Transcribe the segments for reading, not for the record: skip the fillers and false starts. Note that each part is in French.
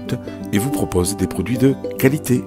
thérapeute et vous propose des produits de qualité.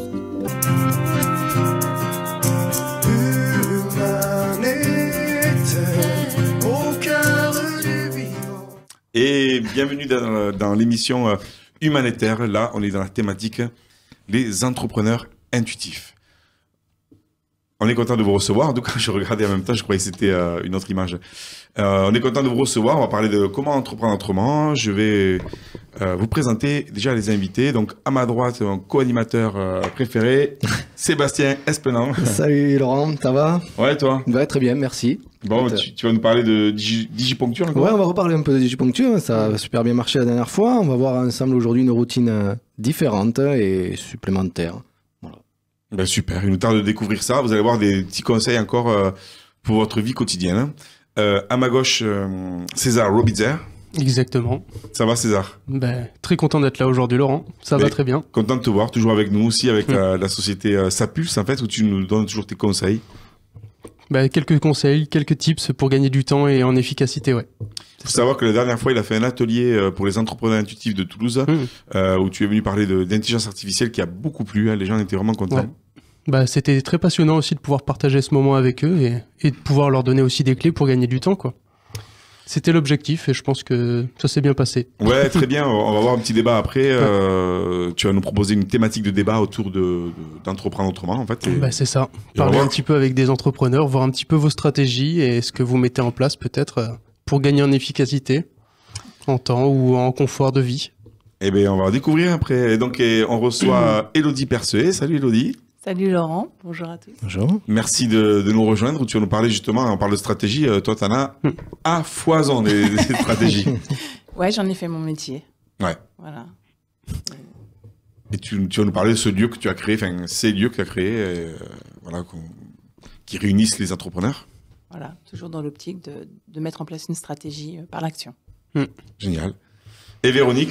Et bienvenue dans l'émission Humanitaire. Là, on est dans la thématique les entrepreneurs intuitifs. On est content de vous recevoir. Donc, je regardais en même temps, je croyais que c'était une autre image. On est content de vous recevoir. On va parler de comment entreprendre autrement. Je vais vous présenter déjà les invités. Donc, à ma droite, mon co-animateur préféré, Sébastien Espenant. Salut Laurent, ça va? Ouais, toi? Ouais, très bien, merci. Bon, tu vas nous parler de digiponcture encore? Ouais, on va reparler un peu de digiponcture. Ça a super bien marché la dernière fois. On va voir ensemble aujourd'hui une routine différente et supplémentaire. Voilà. Ben super, il nous tarde de découvrir ça. Vous allez voir des petits conseils encore pour votre vie quotidienne. À ma gauche, César Robitzer. Exactement. Ça va, César? Ben, très content d'être là aujourd'hui, Laurent. Ça va très bien. Content de te voir, toujours avec nous aussi, avec la société Sapulse, en fait, où tu nous donnes toujours tes conseils. Ben, quelques conseils, quelques tips pour gagner du temps et en efficacité, ouais. Il faut savoir que la dernière fois, il a fait un atelier pour les entrepreneurs intuitifs de Toulouse, où tu es venu parler d'intelligence artificielle qui a beaucoup plu. Hein, les gens étaient vraiment contents. Ouais. Bah, c'était très passionnant aussi de pouvoir partager ce moment avec eux et de pouvoir leur donner aussi des clés pour gagner du temps, quoi. C'était l'objectif et je pense que ça s'est bien passé. Ouais, très bien. On va avoir un petit débat après. Tu vas nous proposer une thématique de débat autour d'entreprendre autrement, en fait. Bah, c'est ça. Parler un petit peu avec des entrepreneurs, voir un petit peu vos stratégies et ce que vous mettez en place peut-être pour gagner en efficacité, en temps ou en confort de vie. Eh bien, on va découvrir après. Donc, on reçoit Élodie Perceuet. Salut Élodie. Salut Laurent, bonjour à tous. Bonjour. Merci de nous rejoindre. Tu vas nous parler justement, on parle de stratégie. Toi, t'en as à foison des stratégies. Ouais, j'en ai fait mon métier. Ouais. Voilà. Et tu vas nous parler de ce lieu que tu as créé, enfin, ces lieux que tu as créés, voilà, qui réunissent les entrepreneurs. Voilà, toujours dans l'optique de mettre en place une stratégie par l'action. Génial. Et Véronique,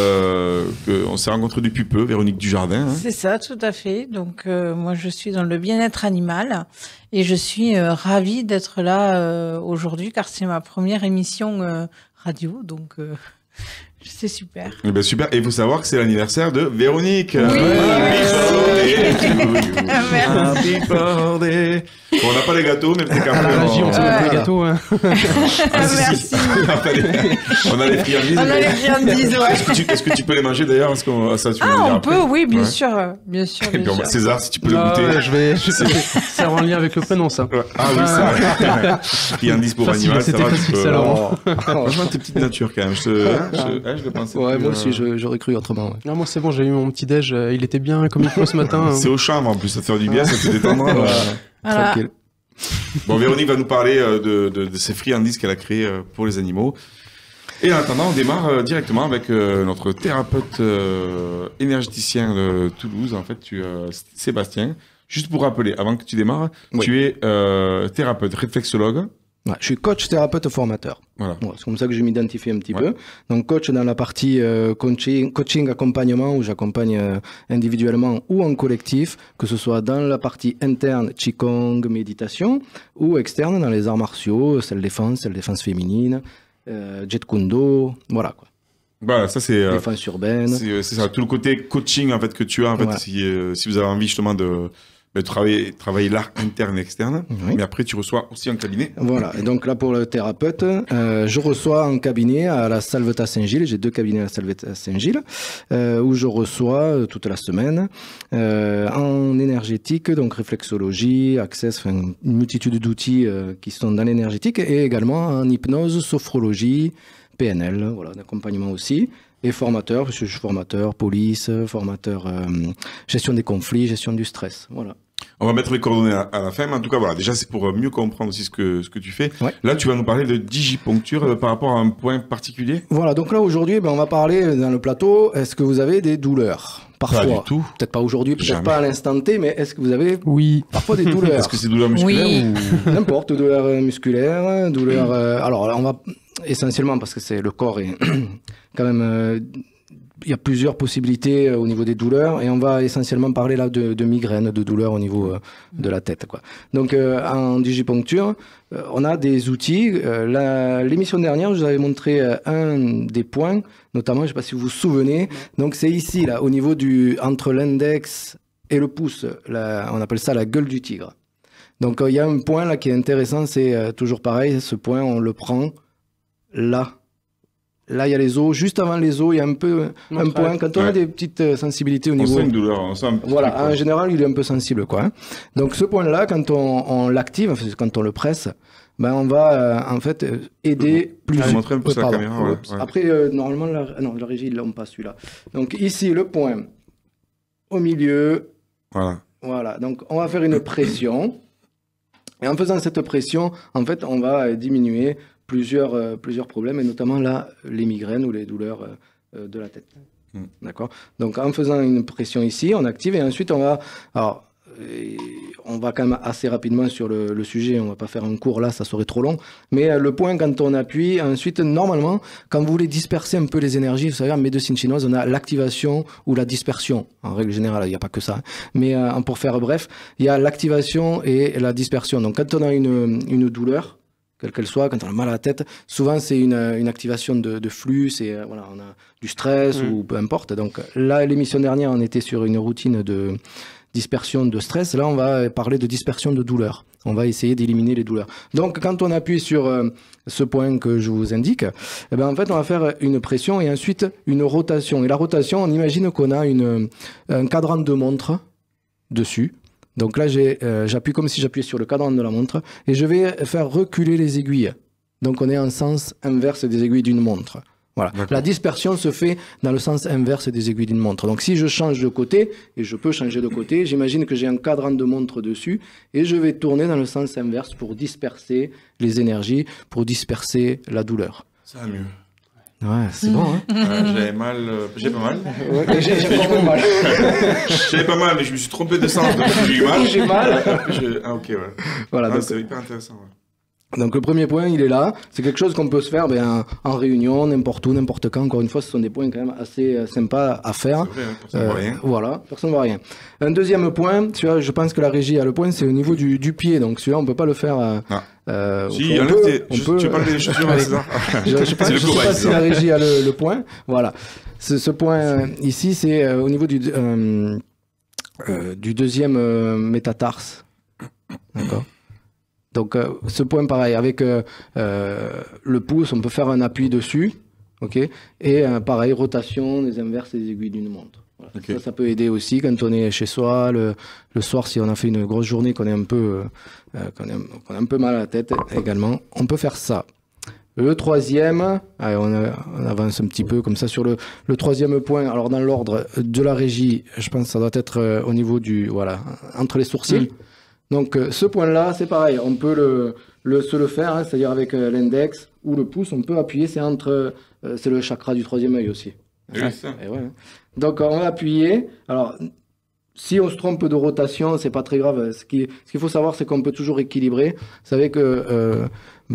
on s'est rencontrés depuis peu, Véronique Dujardin. Hein. C'est ça, tout à fait. Donc, moi, je suis dans le bien-être animal et je suis ravie d'être là aujourd'hui car c'est ma première émission radio. Donc, c'est super. Eh ben, super. Et il faut savoir que c'est l'anniversaire de Véronique. Oui. Happy birthday. Bon, on n'a pas les gâteaux, mais peut-être À la régie, on s'en met les gâteaux. Hein. Merci. On a les friandises. On a les friandises, ouais. Est-ce que tu peux les manger d'ailleurs? Ça, tu veux me dire on après peut, oui, bien Ouais. sûr, bien sûr. Et puis, César, si tu peux le Ah, goûter. ouais, je vais c'est en lien avec le prénom, ça. Ouais. Ah oui, c'est vrai. Friandises pour Facile, animal, ça c'était va. facile, ça, Laurent. Franchement, t'es petite nature quand même. Je le pensais. Ouais, plus, moi aussi, j'aurais cru autrement. Ouais. Non, moi, c'est bon, j'ai eu mon petit déj. Il était bien comme il faut ce matin. C'est au chanvre en plus, ça te fait du bien, ça te détendra. Voilà. Tranquille. Bon, Véronique va nous parler de ces friandises qu'elle a créées pour les animaux. Et en attendant, on démarre directement avec notre thérapeute énergéticien de Toulouse, en fait, Sébastien. Juste pour rappeler, avant que tu démarres, Oui. tu es thérapeute, réflexologue. Ouais, je suis coach, thérapeute, formateur. Voilà. Ouais, c'est comme ça que je m'identifie un petit Ouais. peu. Donc coach dans la partie coaching, accompagnement, où j'accompagne individuellement ou en collectif, que ce soit dans la partie interne, Qigong, méditation, ou externe dans les arts martiaux, self-défense féminine, Jet Kundo, voilà quoi. Voilà, ça c'est Défense urbaine. c'est ça, tout le côté coaching en fait que tu as en fait, Ouais. si vous avez envie justement de travailler l'art interne et externe, Oui. mais après tu reçois aussi un cabinet. Voilà, et donc là pour le thérapeute, je reçois un cabinet à la Salvetat Saint-Gilles, j'ai 2 cabinets à la Salvetat Saint-Gilles, où je reçois toute la semaine en énergétique, donc réflexologie, access, enfin, une multitude d'outils qui sont dans l'énergétique, et également en hypnose, sophrologie, PNL, voilà, d'accompagnement aussi. Et formateur, parce que je suis formateur police, formateur gestion des conflits, gestion du stress, voilà. On va mettre les coordonnées à la fin, mais en tout cas, voilà. Déjà, c'est pour mieux comprendre aussi ce que tu fais. Ouais. Là, tu vas nous parler de digiponcture par rapport à un point particulier. Voilà, donc là aujourd'hui, on va parler dans le plateau, est-ce que vous avez des douleurs? Parfois. Pas du tout. Peut-être pas aujourd'hui, peut-être Jamais. pas à l'instant T, mais est-ce que vous avez Oui. parfois des douleurs? Est-ce que c'est douleur musculaire Oui. ou... N'importe, douleurs musculaires, douleurs... alors là, on va essentiellement, parce que c'est le corps est quand même il y a plusieurs possibilités au niveau des douleurs et on va essentiellement parler là de migraines, de douleurs au niveau de la tête, quoi. Donc en digiponcture, on a des outils. L'émission dernière, je vous avais montré un des points, notamment, je ne sais pas si vous vous souvenez. Donc c'est ici, là, au niveau entre l'index et le pouce. On appelle ça la gueule du tigre. Donc il y a un point là qui est intéressant, c'est toujours pareil. Ce point, on le prend là. Là, il y a les os. Juste avant les os, il y a un point. Quand on a des petites sensibilités au niveau... On sent une douleur, on sent un petit Voilà, peu, en général, il est un peu sensible, quoi. Donc, ce point-là, quand on l'active, quand on le presse, ben, on va, en fait, aider plus... Je vais montrer un peu sur la pardon. caméra. Ouais. Après, normalement, la régie, ils l'ont pas, celui-là. Donc, ici, le point au milieu. Voilà. Donc, on va faire une pression. Et en faisant cette pression, en fait, on va diminuer plusieurs problèmes, et notamment là, les migraines ou les douleurs de la tête. D'accord ? Donc, en faisant une pression ici, on active, et ensuite, on va quand même assez rapidement sur le sujet, on va pas faire un cours là, ça serait trop long, mais le point, quand on appuie, ensuite, normalement, quand vous voulez disperser un peu les énergies, vous savez, en médecine chinoise, on a l'activation ou la dispersion. En règle générale, il n'y a pas que ça. Mais pour faire bref, il y a l'activation et la dispersion. Donc, quand on a une douleur, quelle qu'elle soit, quand on a mal à la tête, souvent c'est une activation de flux, on a du stress ou peu importe. Donc là, l'émission dernière, on était sur une routine de dispersion de stress. Là, on va parler de dispersion de douleur. On va essayer d'éliminer les douleurs. Donc, quand on appuie sur ce point que je vous indique, eh ben, en fait, on va faire une pression et ensuite une rotation. Et la rotation, on imagine qu'on a un cadran de montre dessus. Donc là, j'appuie comme si j'appuyais sur le cadran de la montre et je vais faire reculer les aiguilles. Donc on est en sens inverse des aiguilles d'une montre. Voilà. La dispersion se fait dans le sens inverse des aiguilles d'une montre. Donc si je change de côté, et je peux changer de côté, j'imagine que j'ai un cadran de montre dessus et je vais tourner dans le sens inverse pour disperser les énergies, pour disperser la douleur. Ça va mieux. Ouais, c'est bon, hein. J'avais mal, j'ai pas mal. Ouais, j'ai pas mal. J'avais pas mal, mais je me suis trompé de sens, donc j'ai eu mal. J'ai mal. Ah, ok, ouais. Voilà, donc, c'est hyper intéressant, ouais. Donc le premier point, il est là. C'est quelque chose qu'on peut se faire en réunion, n'importe où, n'importe quand. Encore une fois, ce sont des points quand même assez sympas à faire. C'est vrai, hein, personne ne voit rien. Voilà, personne ne voit rien. Un deuxième point, celui-là, je pense que la régie a le point, c'est au niveau du pied. Donc celui-là, on ne peut pas le faire... Si, tu parles des chaussures, c'est ça. Je ne sais pas si la régie a le point. Voilà. Ce point ici, c'est au niveau du deuxième métatarse. D'accord. Donc, ce point, pareil, avec le pouce, on peut faire un appui dessus, ok. Et pareil, rotation des inverses et des aiguilles d'une montre. Voilà. Okay. Ça peut aider aussi quand on est chez soi, le soir, si on a fait une grosse journée, qu'on est un peu mal à la tête également, on peut faire ça. Le troisième, allez, on avance un petit peu comme ça sur le troisième point. Alors, dans l'ordre de la régie, je pense que ça doit être au niveau entre les sourcils. Donc ce point-là, c'est pareil, on peut se le faire, hein, c'est-à-dire avec l'index ou le pouce, on peut appuyer, c'est le chakra du troisième œil aussi. Oui, ça. Et ouais. Donc on va appuyer. Alors si on se trompe de rotation, c'est pas très grave. Ce qu'il faut savoir, c'est qu'on peut toujours équilibrer. Vous savez que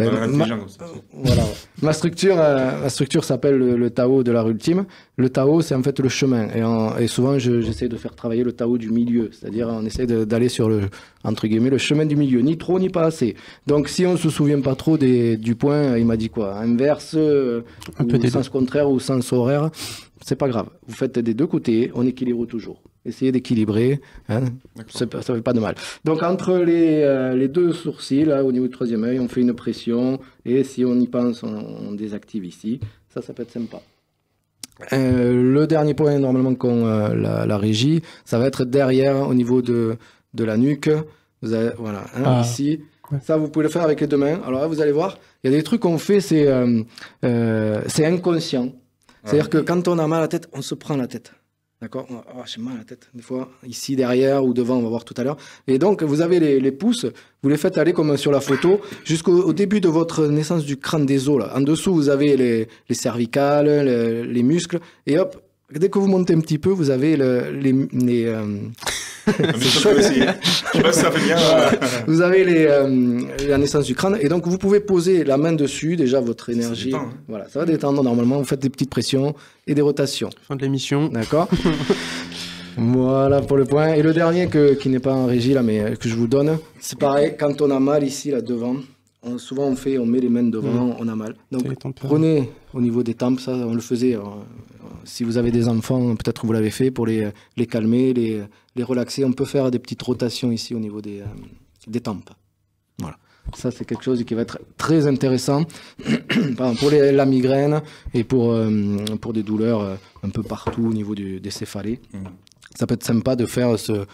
ma structure s'appelle le Tao de l'art ultime. Le Tao, c'est en fait le chemin. Et souvent, j'essaie de faire travailler le Tao du milieu. C'est-à-dire, on essaie d'aller sur entre guillemets, le chemin du milieu. Ni trop, ni pas assez. Donc, si on se souvient pas trop du point, il m'a dit quoi? Inverse, ou sens contraire, ou sens horaire. C'est pas grave. Vous faites des deux côtés, on équilibre toujours. Essayez d'équilibrer, hein, ça fait pas de mal. Donc entre les deux sourcils, là, au niveau du troisième œil, on fait une pression, et si on y pense, on désactive ici. Ça peut être sympa. Le dernier point, normalement, qu'ont la régie, ça va être derrière, au niveau de la nuque. Vous avez, voilà, hein, ici. Ouais. Ça, vous pouvez le faire avec les deux mains. Alors là, vous allez voir, il y a des trucs qu'on fait, c'est inconscient. C'est-à-dire que quand on a mal à la tête, on se prend la tête. D'accord ? J'ai mal à la tête. Des fois, ici, derrière ou devant, on va voir tout à l'heure. Et donc, vous avez les pouces, vous les faites aller comme sur la photo, jusqu'au début de votre naissance du crâne des os. Là. En dessous, vous avez les cervicales, les muscles. Et hop, Dès que vous montez un petit peu, vous avez Je peux essayer. Je sais pas si ça fait bien. vous avez la naissance du crâne. Et donc, vous pouvez poser la main dessus. Déjà, votre énergie. détend, hein. Voilà, ça va détendre normalement. Vous faites des petites pressions et des rotations. Fin de l'émission. D'accord. Voilà pour le point. Et le dernier qui n'est pas en régie là, mais que je vous donne, c'est pareil. Quand on a mal ici, là devant, souvent on met les mains devant, on a mal. Donc C'est les tempes. prenez au niveau des tempes, ça on le faisait. Si vous avez des enfants, peut-être que vous l'avez fait pour les calmer, les relaxer. On peut faire des petites rotations ici au niveau des tempes. Voilà. Ça, c'est quelque chose qui va être très intéressant pour la migraine et pour des douleurs un peu partout au niveau des céphalées. Ça peut être sympa de faire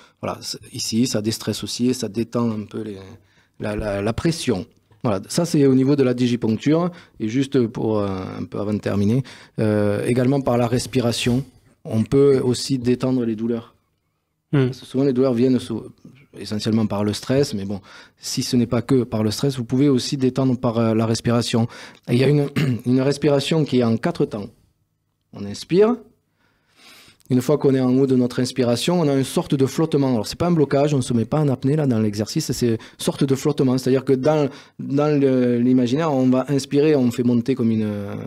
ici, ça déstresse aussi et ça détend un peu la pression. Voilà, ça c'est au niveau de la digiponcture. Et juste pour un peu avant de terminer, également par la respiration, on peut aussi détendre les douleurs. Parce que souvent les douleurs viennent essentiellement par le stress, mais bon, si ce n'est pas que par le stress, vous pouvez aussi détendre par la respiration. Et il y a une respiration qui est en 4 temps. On inspire. Une fois qu'on est en haut de notre inspiration, on a une sorte de flottement. Alors, c'est pas un blocage, on ne se met pas en apnée là dans l'exercice, c'est une sorte de flottement. C'est-à-dire que dans l'imaginaire, on va inspirer, on fait monter comme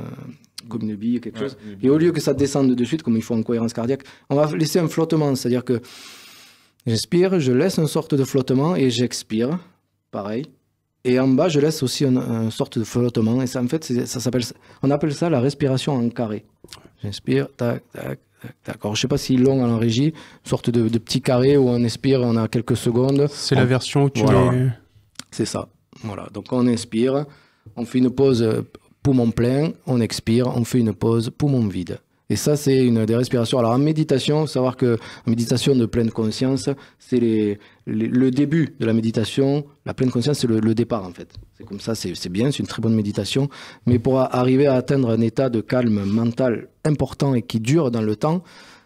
une bille, quelque chose. Et au lieu que ça descende de suite, comme il faut en cohérence cardiaque, on va laisser un flottement. C'est-à-dire que j'inspire, je laisse une sorte de flottement et j'expire. Pareil. Et en bas, je laisse aussi une sorte de flottement. Et ça, en fait, on appelle ça la respiration en carré. J'inspire, tac, tac. D'accord, je sais pas s'ils l'ont en régie, une sorte de petit carré où on expire, on a quelques secondes. C'est la version où tu voilà. mets... C'est ça. Voilà. Donc on inspire, on fait une pause poumon plein, on expire, on fait une pause poumon vide. Et ça, c'est une des respirations. Alors en méditation, savoir que en méditation de pleine conscience, c'est le début de la méditation. La pleine conscience, c'est le départ en fait. C'est comme ça, c'est bien, c'est une très bonne méditation. Mais pour arriver à atteindre un état de calme mental important et qui dure dans le temps,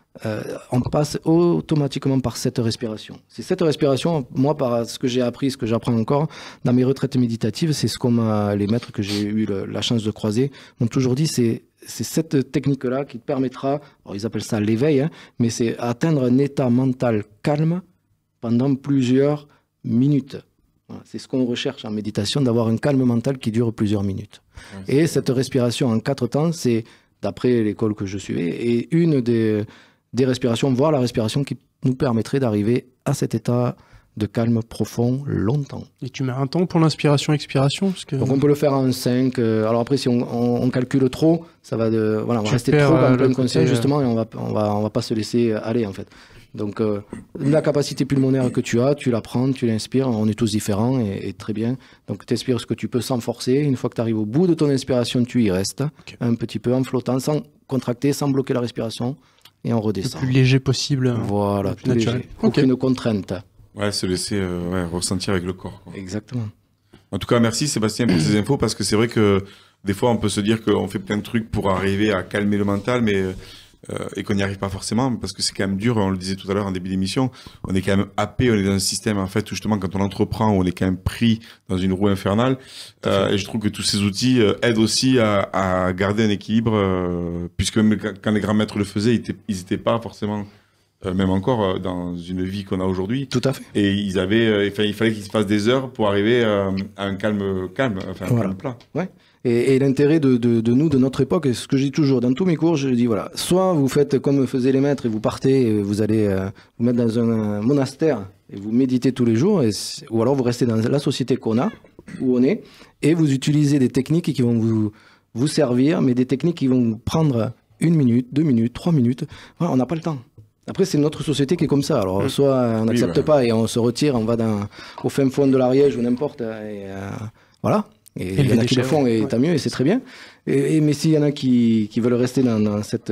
on passe automatiquement par cette respiration. C'est cette respiration, moi, par ce que j'ai appris, ce que j'apprends encore dans mes retraites méditatives, c'est ce que les maîtres que j'ai eu la chance de croiser m'ont toujours dit, c'est cette technique-là qui te permettra, alors ils appellent ça l'éveil, hein, mais c'est atteindre un état mental calme pendant plusieurs minutes. Voilà, c'est ce qu'on recherche en méditation, d'avoir un calme mental qui dure plusieurs minutes. Ouais, et cette respiration en 4 temps, c'est, d'après l'école que je suivais, et une des respirations, voire la respiration qui nous permettrait d'arriver à cet état de calme profond longtemps. Et tu mets un temps pour l'inspiration-expiration parce que... Donc on peut le faire en 5. Alors après, si on calcule trop, ça va on va rester trop en pleine conscience justement et on va pas se laisser aller en fait. Donc la capacité pulmonaire que tu as, tu la prends, tu l'inspires, on est tous différents et très bien. Donc tu expires ce que tu peux sans forcer. Une fois que tu arrives au bout de ton inspiration, tu y restes un petit peu en flottant, sans contracter, sans bloquer la respiration et on redescend. Le plus léger possible. Voilà, le plus naturel. Léger. Aucune contrainte. Ouais, se laisser ressentir avec le corps, quoi. Exactement. En tout cas, merci Sébastien pour ces infos, parce que c'est vrai que des fois, on peut se dire qu'on fait plein de trucs pour arriver à calmer le mental, mais et qu'on n'y arrive pas forcément, parce que c'est quand même dur, on le disait tout à l'heure en début d'émission, on est quand même happé, on est dans un système, en fait, où justement, quand on entreprend, on est quand même pris dans une roue infernale, et je trouve que tous ces outils aident aussi à garder un équilibre, puisque même quand les grands maîtres le faisaient, ils étaient pas forcément... même encore dans une vie qu'on a aujourd'hui. Tout à fait. Et il fallait qu'ils se fassent des heures pour arriver à un calme, enfin un calme plat. Ouais. Et l'intérêt de nous, de notre époque, et ce que je dis toujours dans tous mes cours, je dis voilà, soit vous faites comme faisaient les maîtres et vous partez, et vous allez vous mettre dans un monastère et vous méditez tous les jours, ou alors vous restez dans la société qu'on a, où on est, et vous utilisez des techniques qui vont vous servir, mais des techniques qui vont vous prendre 1 minute, 2 minutes, 3 minutes. Voilà, on n'a pas le temps. Après, c'est notre société qui est comme ça. Alors, soit on n'accepte pas et on se retire, on va au fin fond de l'Ariège ou n'importe. Et voilà. Et il y en a qui le font et tant mieux, et c'est très bien. Mais s'il y en a qui veulent rester dans cette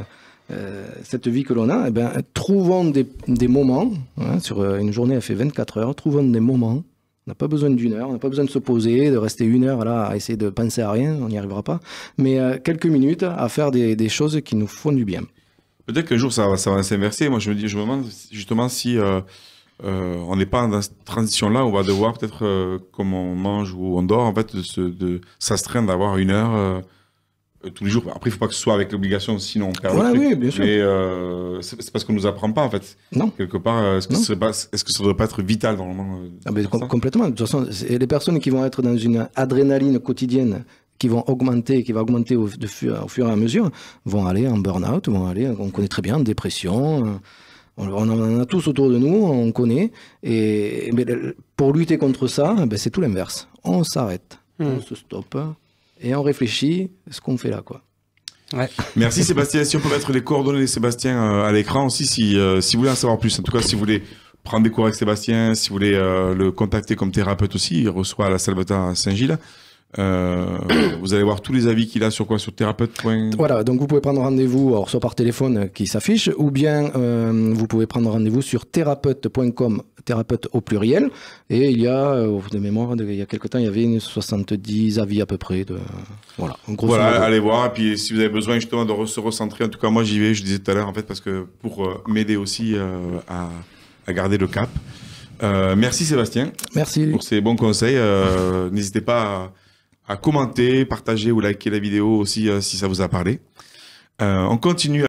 vie que l'on a, eh ben, trouvons des moments. Hein, sur une journée, elle fait 24 heures. Trouvons des moments. On n'a pas besoin d'1 heure. On n'a pas besoin de se poser, de rester 1 heure là à essayer de penser à rien. On n'y arrivera pas. Mais quelques minutes à faire des choses qui nous font du bien. Peut-être qu'un jour ça va s'inverser. Moi, je me demande justement si on n'est pas dans cette transition-là, on va devoir peut-être, comme on mange ou on dort, en fait, de s'astreindre d'avoir 1 heure tous les jours. Après, il ne faut pas que ce soit avec l'obligation, sinon on perd Voilà, le truc. oui, bien sûr. Mais c'est parce qu'on ne nous apprend pas, en fait. Non. Quelque part, est-ce que Non. ça ne devrait pas être vital, normalement Ah ben, de faire ça complètement. De toute façon, les personnes qui vont être dans une adrénaline quotidienne, qui va augmenter au fur et à mesure, vont aller en burn-out, on connaît très bien, en dépression. On en a tous autour de nous, on connaît. Mais pour lutter contre ça, ben, c'est tout l'inverse. On s'arrête, on se stoppe et on réfléchit à ce qu'on fait là, quoi. Ouais. Merci Sébastien. Si on peut mettre les coordonnées de Sébastien à l'écran aussi, si vous voulez en savoir plus. En tout cas, si vous voulez prendre des cours avec Sébastien, si vous voulez le contacter comme thérapeute aussi, il reçoit à la Salvetat à Saint-Gilles. Vous allez voir tous les avis qu'il a sur quoi? Sur thérapeute. Voilà, donc vous pouvez prendre rendez-vous, alors soit par téléphone qui s'affiche, ou bien vous pouvez prendre rendez-vous sur thérapeute.com, thérapeute au pluriel. Et il y a, de mémoire, il y a quelque temps, il y avait 70 avis à peu près. Voilà, en gros. Voilà, allez voir. Et puis si vous avez besoin justement de se recentrer, en tout cas moi j'y vais, je disais tout à l'heure en fait, parce que pour m'aider aussi à garder le cap. Merci Sébastien. Merci. Pour ces bons conseils. N'hésitez pas à commenter, partager ou liker la vidéo aussi si ça vous a parlé. On continue.